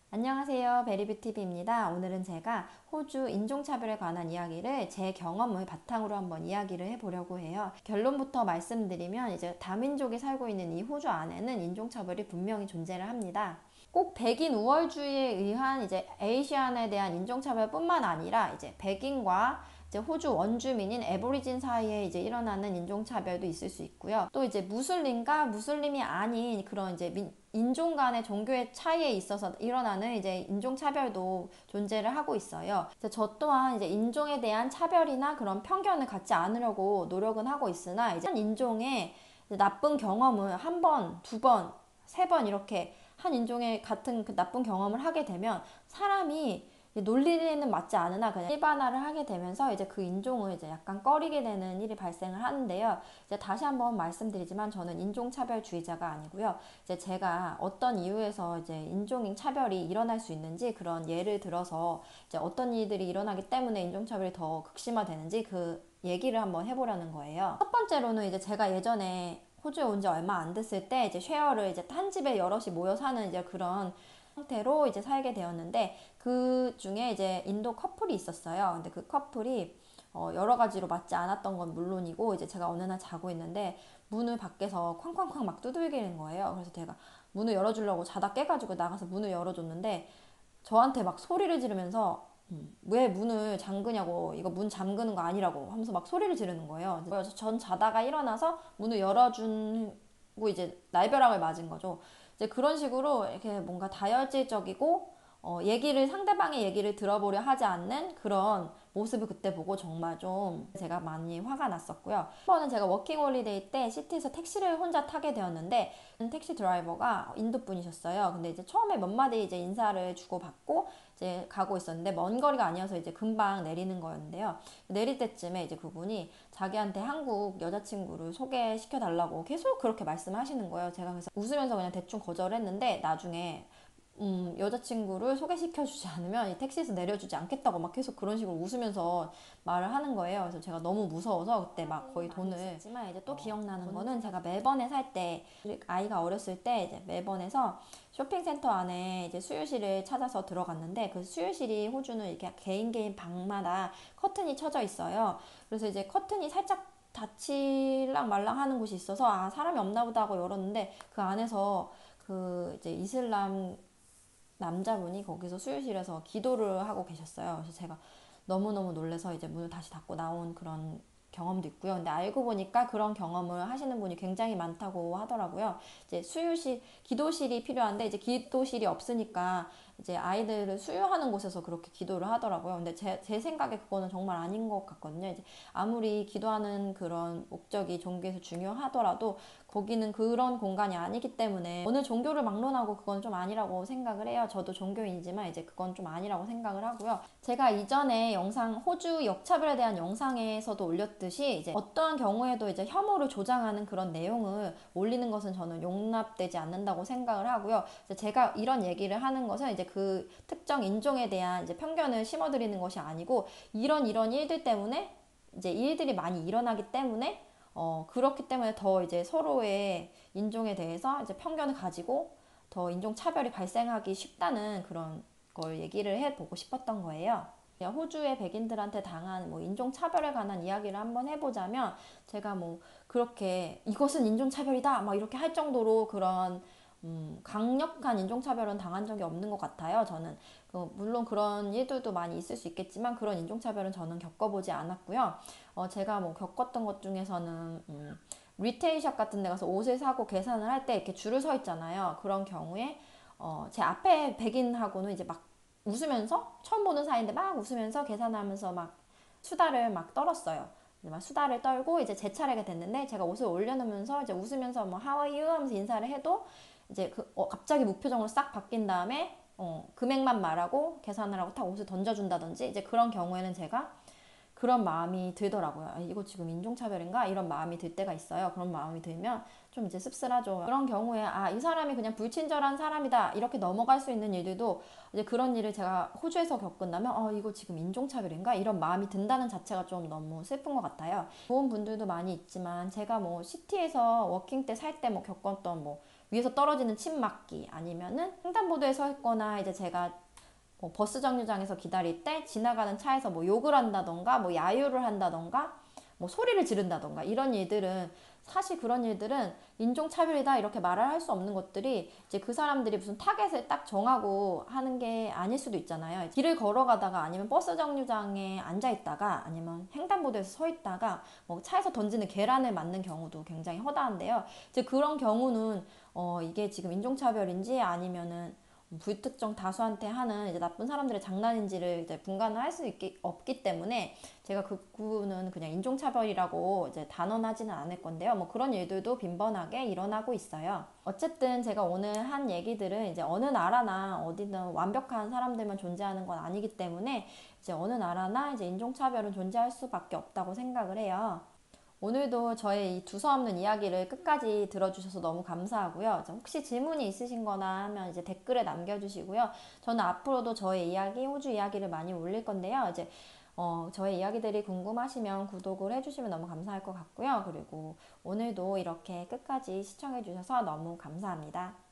안녕하세요. 베리뷰티비입니다. 오늘은 제가 호주 인종차별에 관한 이야기를 제 경험을 바탕으로 한번 이야기를 해보려고 해요. 결론부터 말씀드리면 이제 다민족이 살고 있는 이 호주 안에는 인종차별이 분명히 존재를 합니다. 꼭 백인 우월주의에 의한 이제 에이시안에 대한 인종차별뿐만 아니라 이제 백인과 이제 호주 원주민인 애보리진 사이에 이제 일어나는 인종차별도 있을 수 있고요. 또 이제 무슬림과 무슬림이 아닌 그런 이제 인종 간의 종교의 차이에 있어서 일어나는 이제 인종차별도 존재를 하고 있어요. 저 또한 이제 인종에 대한 차별이나 그런 편견을 갖지 않으려고 노력은 하고 있으나 이제 한 인종의 나쁜 경험을 한 번, 두 번, 세 번 이렇게 한 인종의 같은 그 나쁜 경험을 하게 되면 사람이 논리에는 맞지 않으나 그냥 일반화를 하게 되면서 이제 그 인종을 이제 약간 꺼리게 되는 일이 발생을 하는데요. 이제 다시 한번 말씀드리지만 저는 인종차별주의자가 아니고요. 이제 제가 어떤 이유에서 이제 인종 차별이 일어날 수 있는지 그런 예를 들어서 이제 어떤 일들이 일어나기 때문에 인종차별이 더 극심화되는지 그 얘기를 한번 해보려는 거예요. 첫 번째로는 이제 제가 예전에 호주에 온 지 얼마 안 됐을 때 이제 쉐어를 이제 한 집에 여럿이 모여 사는 이제 그런 상태로 이제 살게 되었는데 그 중에 이제 인도 커플이 있었어요. 근데 그 커플이 여러 가지로 맞지 않았던 건 물론이고 이제 제가 어느 날 자고 있는데 문을 밖에서 쾅쾅쾅 막 두들기는 거예요. 그래서 제가 문을 열어주려고 자다 깨가지고 나가서 문을 열어줬는데 저한테 막 소리를 지르면서 왜 문을 잠그냐고, 이거 문 잠그는 거 아니라고 하면서 막 소리를 지르는 거예요. 그래서 전 자다가 일어나서 문을 열어주고 이제 날벼락을 맞은 거죠. 이제 그런 식으로 이렇게 뭔가 다혈질적이고 상대방의 얘기를 들어보려 하지 않는 그런 모습을 그때 보고 정말 좀 제가 많이 화가 났었고요. 한 번은 제가 워킹 홀리데이 때 시티에서 택시를 혼자 타게 되었는데 택시 드라이버가 인도 분이셨어요. 근데 이제 처음에 몇 마디 이제 인사를 주고받고 이제 가고 있었는데 먼 거리가 아니어서 이제 금방 내리는 거였는데요. 내릴 때쯤에 이제 그분이 자기한테 한국 여자친구를 소개시켜 달라고 계속 그렇게 말씀하시는 거예요. 제가 그래서 웃으면서 그냥 대충 거절했는데 나중에 여자친구를 소개시켜주지 않으면 이 택시에서 내려주지 않겠다고 막 계속 그런 식으로 웃으면서 말을 하는 거예요. 그래서 제가 너무 무서워서 그때 막 거의 돈을 했지만 이제 또 기억나는 거는 제가 멜번에 살 때 아이가 어렸을 때 이제 멜번에서 쇼핑센터 안에 이제 수유실을 찾아서 들어갔는데 그 수유실이 호주는 이렇게 개인 방마다 커튼이 쳐져 있어요. 그래서 이제 커튼이 살짝 닫힐랑 말랑 하는 곳이 있어서 아 사람이 없나 보다 하고 열었는데 그 안에서 그 이제 이슬람 남자분이 거기서 수유실에서 기도를 하고 계셨어요. 그래서 제가 너무너무 놀라서 이제 문을 다시 닫고 나온 그런 경험도 있고요. 근데 알고 보니까 그런 경험을 하시는 분이 굉장히 많다고 하더라고요. 이제 기도실이 필요한데 이제 기도실이 없으니까 이제 아이들을 수유하는 곳에서 그렇게 기도를 하더라고요. 근데 제 생각에 그거는 정말 아닌 것 같거든요. 이제 아무리 기도하는 그런 목적이 종교에서 중요하더라도 거기는 그런 공간이 아니기 때문에 어느 종교를 막론하고 그건 좀 아니라고 생각을 해요. 저도 종교인이지만 이제 그건 좀 아니라고 생각을 하고요. 제가 이전에 호주 역차별에 대한 영상에서도 올렸듯이 이제 어떠한 경우에도 이제 혐오를 조장하는 그런 내용을 올리는 것은 저는 용납되지 않는다고 생각을 하고요. 제가 이런 얘기를 하는 것은 이제 그 특정 인종에 대한 이제 편견을 심어드리는 것이 아니고 이런 일들 때문에 이제 일들이 많이 일어나기 때문에 그렇기 때문에 더 이제 서로의 인종에 대해서 이제 편견을 가지고 더 인종 차별이 발생하기 쉽다는 그런 걸 얘기를 해보고 싶었던 거예요. 호주의 백인들한테 당한 뭐 인종 차별에 관한 이야기를 한번 해보자면 제가 뭐 그렇게 이것은 인종 차별이다 막 이렇게 할 정도로 그런 강력한 인종차별은 당한 적이 없는 것 같아요. 저는 물론 그런 일들도 많이 있을 수 있겠지만 그런 인종차별은 저는 겪어보지 않았고요. 제가 뭐 겪었던 것 중에서는 리테일샵 같은 데 가서 옷을 사고 계산을 할 때 이렇게 줄을 서 있잖아요. 그런 경우에 제 앞에 백인하고는 이제 막 웃으면서 처음 보는 사이인데 막 웃으면서 계산하면서 막 수다를 막 떨었어요. 막 수다를 떨고 이제 제 차례가 됐는데 제가 옷을 올려놓으면서 이제 웃으면서 뭐 How are you 하면서 인사를 해도 이제 갑자기 무표정으로 싹 바뀐 다음에 금액만 말하고 계산을 하고 딱 옷을 던져준다든지 이제 그런 경우에는 제가 그런 마음이 들더라고요. 아, 이거 지금 인종차별인가? 이런 마음이 들 때가 있어요. 그런 마음이 들면 좀 이제 씁쓸하죠. 그런 경우에 아, 이 사람이 그냥 불친절한 사람이다. 이렇게 넘어갈 수 있는 일들도 이제 그런 일을 제가 호주에서 겪은다면 이거 지금 인종차별인가? 이런 마음이 든다는 자체가 좀 너무 슬픈 것 같아요. 좋은 분들도 많이 있지만 제가 뭐 시티에서 워킹 때 살 때 뭐 겪었던 뭐 위에서 떨어지는 침 맞기, 아니면은 횡단보도에 서 있거나 이제 제가 뭐 버스 정류장에서 기다릴 때 지나가는 차에서 뭐 욕을 한다던가 뭐 야유를 한다던가 뭐 소리를 지른다던가 이런 일들은, 사실 그런 일들은 인종차별이다 이렇게 말을 할 수 없는 것들이 이제 그 사람들이 무슨 타겟을 딱 정하고 하는 게 아닐 수도 있잖아요. 길을 걸어가다가 아니면 버스 정류장에 앉아 있다가 아니면 횡단보도에서 서 있다가 뭐 차에서 던지는 계란을 맞는 경우도 굉장히 허다한데요. 이제 그런 경우는 이게 지금 인종차별인지 아니면은 불특정 다수한테 하는 이제 나쁜 사람들의 장난인지를 이제 분간을 할 수 없기 때문에 제가 그 부분은 그냥 인종차별이라고 이제 단언하지는 않을 건데요. 뭐 그런 일들도 빈번하게 일어나고 있어요. 어쨌든 제가 오늘 한 얘기들은 이제 어느 나라나 어디든 완벽한 사람들만 존재하는 건 아니기 때문에 이제 어느 나라나 이제 인종차별은 존재할 수밖에 없다고 생각을 해요. 오늘도 저의 이 두서없는 이야기를 끝까지 들어주셔서 너무 감사하고요. 혹시 질문이 있으신 거나 하면 이제 댓글에 남겨주시고요. 저는 앞으로도 저의 이야기, 호주 이야기를 많이 올릴 건데요. 이제 저의 이야기들이 궁금하시면 구독을 해주시면 너무 감사할 것 같고요. 그리고 오늘도 이렇게 끝까지 시청해주셔서 너무 감사합니다.